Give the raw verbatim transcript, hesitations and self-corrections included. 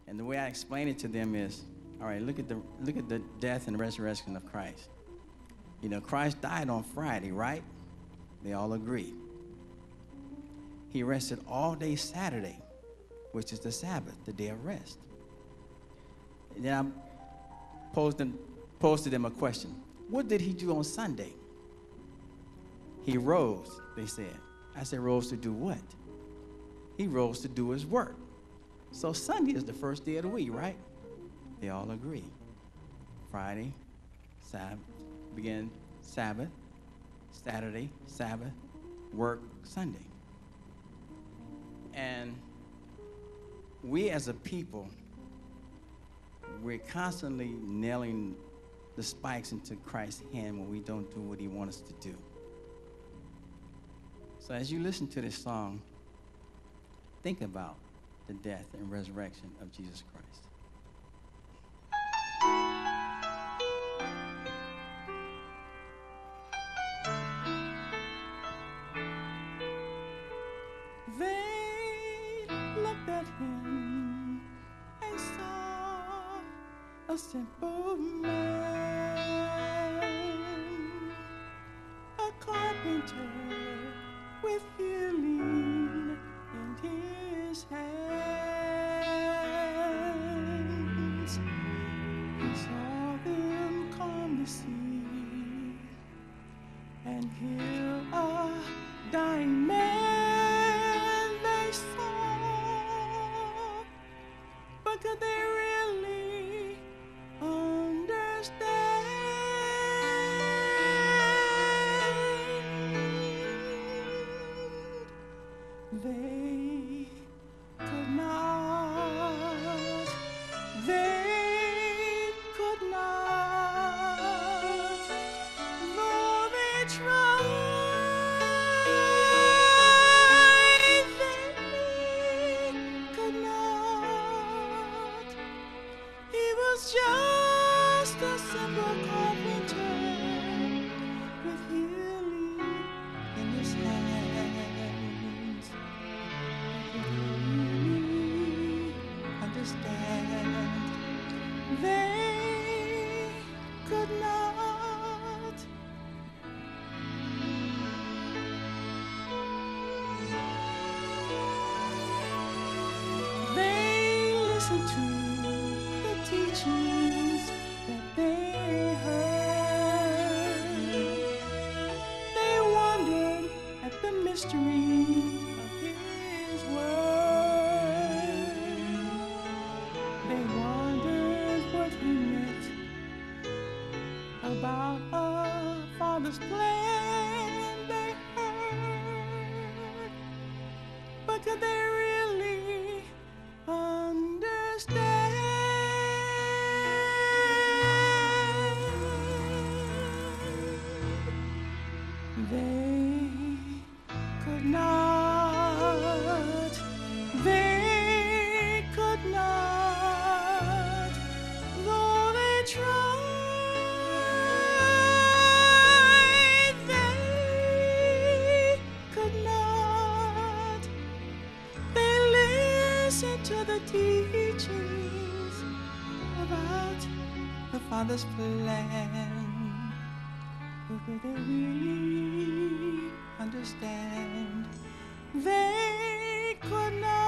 And the way I explain it to them is, all right, look at the look at the death and resurrection of Christ. You know, Christ died on Friday, right? They all agree. He rested all day Saturday, which is the Sabbath, the day of rest. And then I posed them, posed to them a question. What did he do on Sunday? He rose, they said. I said, rose to do what? He rose to do his work. So Sunday is the first day of the week, right? They all agree. Friday, Sabbath, begin Sabbath, Saturday, Sabbath, work Sunday. And we as a people, we're constantly nailing the spikes into Christ's hand when we don't do what he wants us to do. So as you listen to this song, think about the death and resurrection of Jesus Christ. They looked at him and saw a simple man, a carpenter with healing in his hands. He saw them calm the sea and heal a dying man they saw. But could they really understand? They could not, they could not, though they tried, they could not. He was just a simple carpenter with healing in his hands. Really understand. They could not. They listened to the teachings that they heard. They wondered at the mystery of his word. They wondered what he meant about a father's plan they heard. But could they really understand? They could not, they could not, though they tried, they could not. They listened to the teachings about the Father's plan. But could they really understand? They could not.